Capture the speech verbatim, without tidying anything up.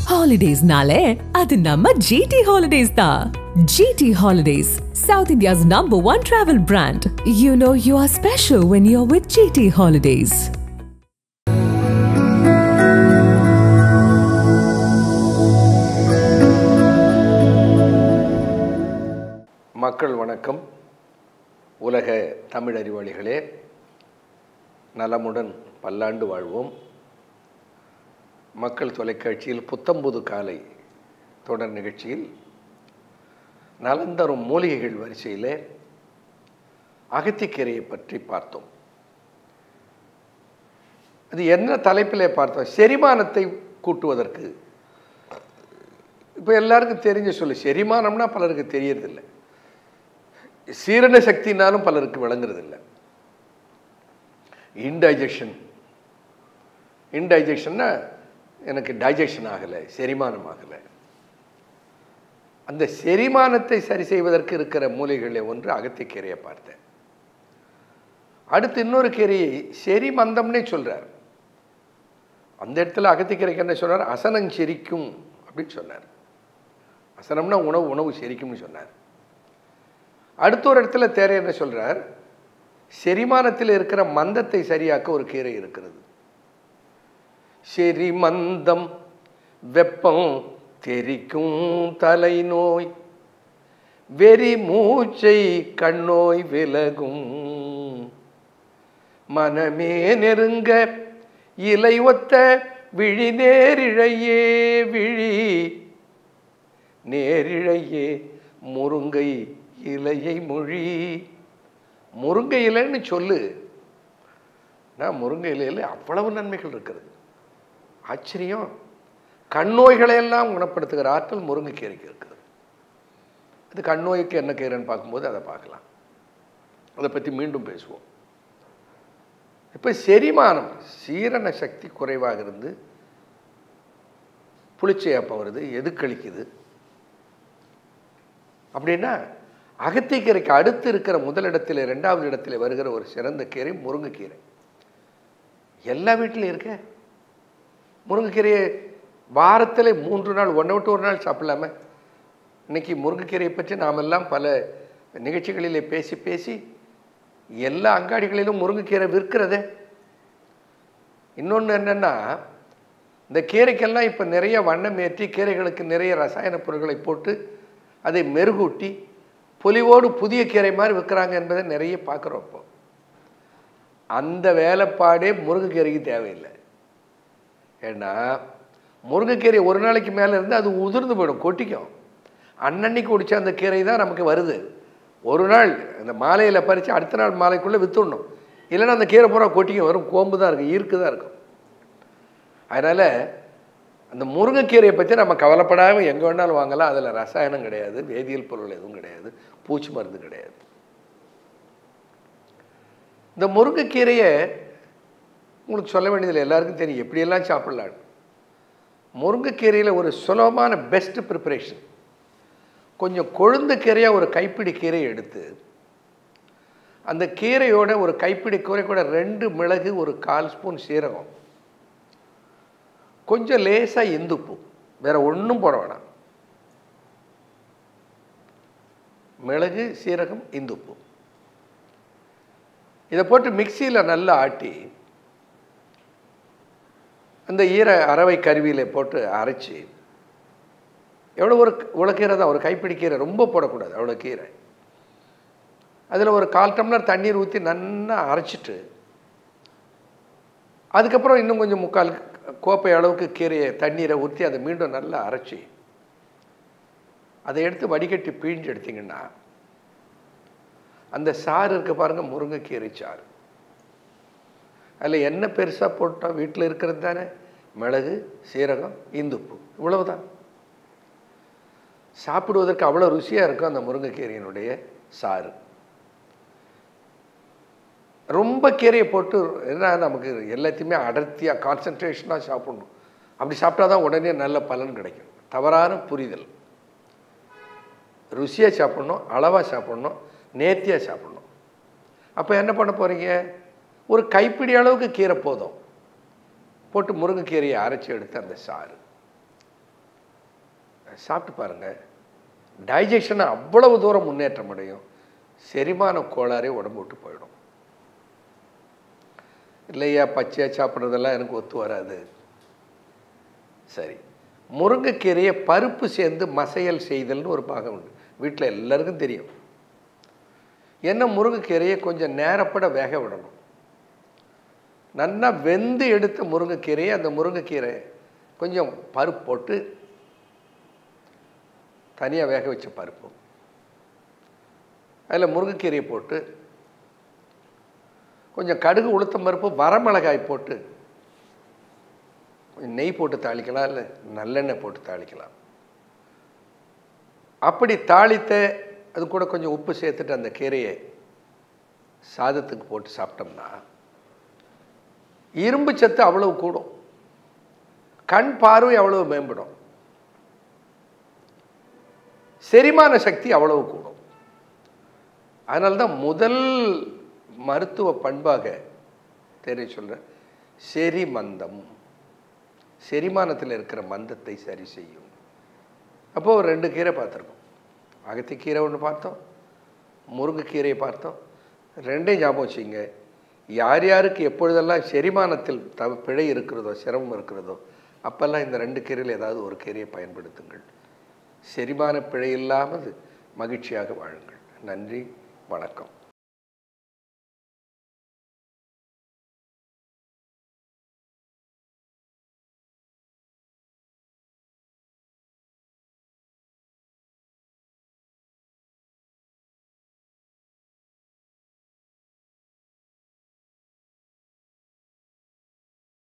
Holidays nale, adu namma G T Holidays da. G T Holidays, South India's number one travel brand. You know you are special when you're with G T Holidays. மக்கள் வணக்கம். உலக தமிழ் அறிவாளிகளே, நலமுடன் பல்லாண்டு வாழ்வோம். மக்கள் தொலைக்காட்சியில் புத்தம்புது காலை தொடர் நிகழ்ச்சியில் நலந்தரும் மூலிகைகள் வரிசையில் அகத்திக்கீரையை பற்றி பார்த்தோம். அது என்ன தலைப்பிலே பார்த்தோம்? செரிமானத்தை கூட்டுவதற்கு. இப்போ எல்லாருக்கும் தெரிஞ்ச சொல்லு, செரிமானம்னா பலருக்கு தெரியறதில்லை, சீரண சக்தினாலும் பலருக்கு விளங்குறதில்லை. இன்டைஜஷன் இன்டைஜஷன்னா எனக்கு டைஜஷன் ஆகலை, செரிமானம் ஆகலை. அந்த செரிமானத்தை சரி செய்வதற்கு இருக்கிற மூலிகைகளில் ஒன்று அகத்திக்கீரையை பார்த்தேன். அடுத்து இன்னொரு கீரையை செரிமந்தம்னே சொல்கிறார். அந்த இடத்துல அகத்திக்கீரைக்கு என்ன சொன்னார்? அசனம் செரிக்கும் அப்படின்னு சொன்னார். அசனம்னா உணவு, உணவு செரிக்கும்னு சொன்னார். அடுத்த ஒரு இடத்துல தேர என்ன சொல்கிறார்? செரிமானத்தில் இருக்கிற மந்தத்தை சரியாக்க ஒரு கீரை இருக்கிறது. செரிமந்தம் வெப்பம் தெரிக்கும் தலைநோய், வெறி மூச்சை கண்ணோய் விலகும், மனமே நெருங்க இலை ஒத்த விழி நேரிழையே விழி நேரிழையே முருங்கை இலையை மொழி. முருங்கை இலைன்னு சொல்லு. நான் முருங்கை இலையில் அவ்வளவு நன்மைகள் இருக்கிறது. ஆச்சரியம். கண்ணோய்களையெல்லாம் குணப்படுத்துகிற ஆற்றல் முருங்கைக்கீரைக்கு இருக்குது. அது கண்ணோய்க்கு என்ன கீரைன்னு பார்க்கும்போது அதை பார்க்கலாம். அதை பற்றி மீண்டும் பேசுவோம். இப்போ செரிமானம், சீரண சக்தி குறைவாக இருந்து புளிச்சையாப்பம் வருது, எது கழிக்குது அப்படின்னா அகத்திக்கீரைக்கு அடுத்து இருக்கிற முதலிடத்தில் ரெண்டாவது இடத்துல வருகிற ஒரு சிறந்த கீரை முருங்கைக்கீரை. எல்லா வீட்டிலையும் இருக்க முருங்கைக்கீரையை வாரத்தில் மூன்று நாள், ஒன்றை விட்டு ஒரு நாள் சாப்பிடலாம. இன்னைக்கு முருங்கைக்கீரையை பற்றி நாம் எல்லாம் பல நிகழ்ச்சிகளிலே பேசி பேசி எல்லா அங்காடிகளிலும் முருங்கைக்கீரை விற்கிறதே. இன்னொன்று என்னென்னா, இந்த கீரைக்கெல்லாம் இப்போ நிறைய வண்ணம் ஏற்றி கீரைகளுக்கு நிறைய ரசாயன பொருட்களை போட்டு அதை மெருகூட்டி பொலிவோடு புதிய கீரை மாதிரி விற்கிறாங்க என்பதை நிறைய பார்க்குறோம். இப்போ அந்த வேலைப்பாடே முருங்கைக்கீரைக்கு தேவையில்லை. ஏன்னா முருங்கைக்கீரை ஒரு நாளைக்கு மேலே இருந்து அது உதிர்ந்து போயிடும், கொட்டிக்கும். அன்னன்னைக்கு குடிச்ச அந்த கீரை தான் நமக்கு வருது. ஒரு நாள் அந்த மாலையில் பறித்து அடுத்த நாள் மாலைக்குள்ளே விற்றுடணும், இல்லைன்னா அந்த கீரை பூரா கொட்டிக்கும், வரும் கோம்பு தான் இருக்கும், ஈர்க்கு தான் இருக்கும். அதனால் அந்த முருங்கைக்கீரையை பற்றி நம்ம கவலைப்படாமல் எங்கே வேணாலும் வாங்கலாம். அதில் ரசாயனம் கிடையாது, வேதியியல் பொருள் எதுவும் கிடையாது, பூச்சி மருந்து கிடையாது. இந்த முருங்கைக்கீரையை உங்களுக்கு சொல்ல வேண்டியதில்லை, எல்லாருக்கும் தெரியும் எப்படியெல்லாம் சாப்பிட்லான்னு. முருங்கைக்கீரையில் ஒரு சுலபமான பெஸ்ட் ப்ரிப்பரேஷன், கொஞ்சம் கொழுந்த கீரையாக ஒரு கைப்பிடி கீரையை எடுத்து அந்த கீரையோட ஒரு கைப்பிடி கீரை கூட ரெண்டு மிளகு, ஒரு கால் ஸ்பூன் சீரகம், கொஞ்சம் லேசாக இந்துப்பு, வேற ஒன்றும் போட வேணாம். மிளகு, சீரகம், இந்துப்பு, இதை போட்டு மிக்சியில் நல்லா ஆட்டி அந்த ஈர அரவை கருவியில் போட்டு அரைச்சி, எவ்வளோ ஒரு இவ்வளோ கீரை தான், ஒரு கைப்பிடி கீரை, ரொம்ப போடக்கூடாது, அவ்வளோ கீரை. அதில் ஒரு கால் டம்ளர் தண்ணீர் ஊற்றி நல்லா அரைச்சிட்டு, அதுக்கப்புறம் இன்னும் கொஞ்சம் முக்கால் கோப்பை அளவுக்கு கீரையை தண்ணீரை ஊற்றி அதை மீண்டும் நல்லா அரைச்சி அதை எடுத்து வடிகட்டி பிழிஞ்சு எடுத்திங்கன்னா அந்த சாறு இருக்க பாருங்கள், முருங்கைக்கீரை சாறு. அதில் என்ன பெருசாக போட்டோம், வீட்டில் இருக்கிறது தானே, மிளகு, சீரகம், இந்துப்பு, இவ்வளவுதான். சாப்பிடுவதற்கு அவ்வளோ ருசியாக இருக்கும் அந்த முருங்கைக்கீரையினுடைய சாறு. ரொம்ப கீரையை போட்டு என்ன, நமக்கு எல்லாத்தையுமே அடர்த்தியாக கான்சன்ட்ரேஷனாக சாப்பிடணும். அப்படி சாப்பிட்டா தான் உடனே நல்ல பலன் கிடைக்கும். தவறான புரிதல். ருசியாக சாப்பிட்ணும், அளவாக சாப்பிட்ணும், நேர்த்தியாக சாப்பிட்ணும். அப்போ என்ன பண்ண போகிறீங்க? ஒரு கைப்பிடி அளவுக்கு கீரை போதும், போட்டு முருங்கைக்கீரையை அரைச்சி எடுத்து அந்த சாறு சாப்பிட்டு பாருங்கள், டைஜஷன் அவ்வளவு தூரம் முன்னேற்றம் அடையும். செரிமான கோளாறே உடம்பு விட்டு போயிடும். இல்லையா, பச்சையாக சாப்பிட்றதெல்லாம் எனக்கு ஒத்து வராது. சரி, முருங்கைக்கீரையை பருப்பு சேர்ந்து மசையல் செய்தல்னு ஒரு பாகம் உண்டு, வீட்டில் எல்லாருக்கும் தெரியும். என்ன, முருங்கைக்கீரையை கொஞ்சம் நேரப்பட வேக விடணும். நல்லா வெந்து எடுத்த முருங்கைக்கீரையை, அந்த முருங்கைக்கீரை கொஞ்சம் பருப்பு போட்டு, தனியாக வேக வச்ச பருப்பு, அதில் முருங்கைக்கீரையை போட்டு, கொஞ்சம் கடுகு உளுத்தம் பருப்பு வரமிளகாய் போட்டு, கொஞ்சம் நெய் போட்டு தாளிக்கலாம், இல்லை நல்லெண்ணெய் போட்டு தாளிக்கலாம். அப்படி தாளித்த அது கூட கொஞ்சம் உப்பு சேர்த்துட்டு அந்த கீரையை சாதத்துக்கு போட்டு சாப்பிட்டோம்னா இரும்பு சத்து அவ்வளவு கூடும், கண் பார்வை அவ்வளவு மேம்படும், செரிமான சக்தி அவ்வளவு கூடும். அதனால்தான் முதல் மருத்துவ பண்பாக தெரிய சொல்கிறேன், செரி மந்தம், செரிமானத்தில் இருக்கிற மந்தத்தை சரி செய்யும். அப்போது ஒரு ரெண்டு கீரை பார்த்துருக்கோம், அகத்திக்கீரை ஒன்று பார்த்தோம், முருங்கைக்கீரையை பார்த்தோம். ரெண்டையும் ஞாபகம் வச்சுங்க, யார் யாருக்கு எப்பொழுதெல்லாம் செரிமானத்தில் த பிழை இருக்கிறதோ, சிரமம் இருக்கிறதோ, அப்போல்லாம் இந்த ரெண்டு கீரையில் ஏதாவது ஒரு கீரையை பயன்படுத்துங்கள். செரிமான பிழை இல்லாமல் மகிழ்ச்சியாக வாழுங்கள். நன்றி, வணக்கம்.